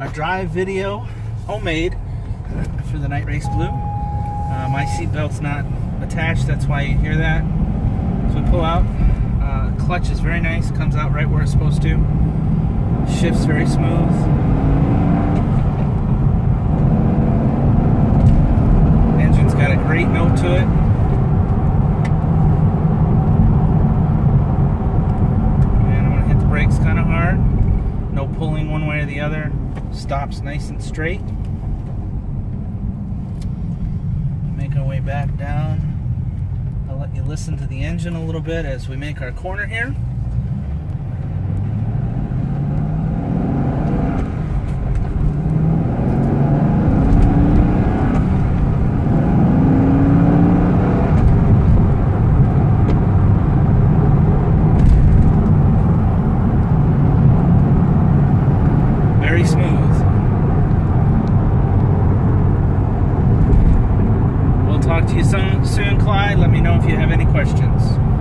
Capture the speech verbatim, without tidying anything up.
our drive video, homemade, for the Night Race Blue. Uh, my seat belt's not attached, that's why you hear that. So we pull out. Uh, clutch is very nice, comes out right where it's supposed to. Shifts very smooth. Engine's got a great note to it. And I'm going to hit the brakes kind of hard. No pulling one way or the other. Stops nice and straight. Make our way back down. I'll let you listen to the engine a little bit as we make our corner here. Very smooth. We'll talk to you soon, soon, Clyde. Let me know if you have any questions.